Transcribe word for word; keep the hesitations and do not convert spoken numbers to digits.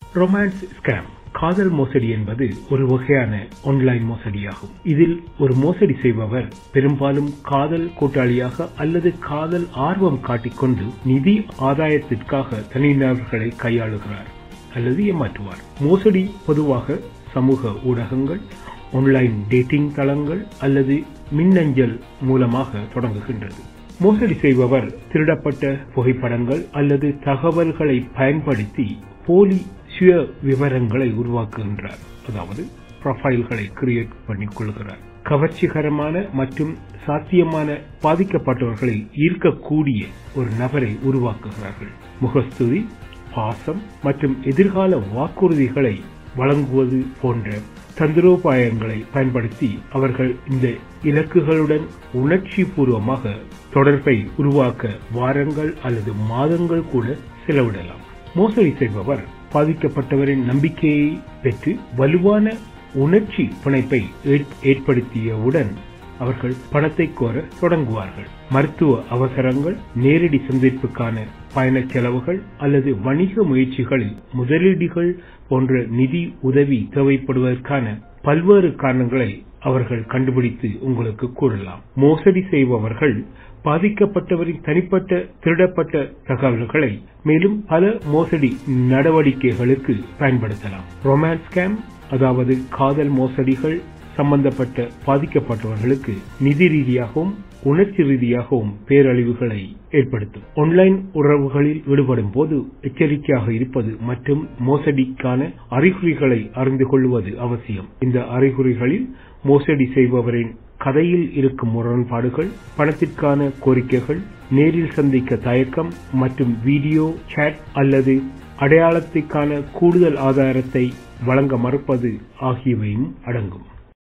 Romance scam காதல் மோசடி என்பது ஒரு வகையான ஆன்லைன் மோசடியாகும். இதில் ஒரு மோசடி செய்பவர் பெரும்பாலும் காதல் கூட்டாளியாக அல்லது காதல் ஆர்வம் காட்டிக்கொண்டு நிதி ஆதாயத்திற்காக தனிநபர்களை கையாளுகிறார் அல்லது ஏமாற்றுவார். மோசடி பொதுவாக சமூக ஊடகங்கள், ஆன்லைன் டேட்டிங் தளங்கள் அல்லது மின்னஞ்சல் மூலமாக தொடங்குகின்றது. மோசடி செய்பவர் திருடப்பட்ட புகைப்படங்கள் அல்லது தகவல்களை பயன்படுத்தி போலி சுய விவரங்களை உருவாக்குகின்றார். அதாவது ப்ரொஃபைல்களை கிரியேட் பண்ணிக் கொள்கிறார். கவர்ச்சிகரமான மற்றும் சாத்தியமான பாதிக்கப்பட்டவர்களை ஈர்க்கக்கூடிய ஒரு நபரை உருவாக்குகிறார்கள். முகஸ்துதி, பாசம் மற்றும் எதிர்கால வாக்குறுதிகளை வழங்குவது போன்ற தந்திரோபாயங்களை பயன்படுத்தி அவர்கள் இந்த இலக்குகளுடன் உணர்ச்சி பூர்வமாக தொடர்பை உருவாக்க வாரங்கள் அல்லது மாதங்கள் கூட செலவிடலாம். மோசடி செய்பவர் பாதிக்கப்பட்டவரின் நம்பிக்கையை பெற்று வலுவான உணர்ச்சி பிணைப்பை ஏற்படுத்தியவுடன் அவர்கள் பணத்தை கோர தொடங்குவார்கள். மருத்துவ அவசரங்கள், நேரடி சந்திப்புக்கான பயண செலவுகள் அல்லது வணிக முயற்சிகளில் முதலீடுகள் போன்ற நிதி உதவி தேவைப்படுவதற்கான பல்வேறு காரணங்களை அவர்கள் கண்டுபிடித்து உங்களுக்கு கூறலாம். மோசடி செய்பவர்கள் பாதிக்கப்பட்டவரின் தனிப்பட்ட திருடப்பட்ட தகவல்களை மேலும் பல மோசடி நடவடிக்கைகளுக்கு பயன்படுத்தலாம். ரொமான்ஸ் ஸ்கேம், அதாவது காதல் மோசடிகள் சம்பந்தப்பட்ட பாதிக்கப்பட்டவர்களுக்கு நிதி ரீதியாகவும் உணர்ச்சி ரீதியாகவும் பேரழிவுகளை ஏற்படுத்தும். ஆன்லைன் உறவுகளில் ஈடுபடும் போது எச்சரிக்கையாக இருப்பது மற்றும் மோசடிக்கான அறிகுறிகளை அறிந்து கொள்வது அவசியம். இந்த அறிகுறிகளில் மோசடி செய்பவரின் கதையில் இருக்கும் முரண்பாடுகள், பணத்திற்கான கோரிக்கைகள், நேரில் சந்திக்க தயக்கம் மற்றும் வீடியோ சாட் அல்லது அடையாளத்திற்கான கூடுதல் ஆதாரத்தை வழங்க மறுப்பது ஆகியவையும் அடங்கும்.